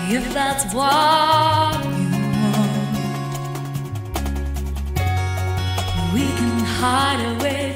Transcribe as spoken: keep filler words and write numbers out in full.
if that's what you want. We can hide away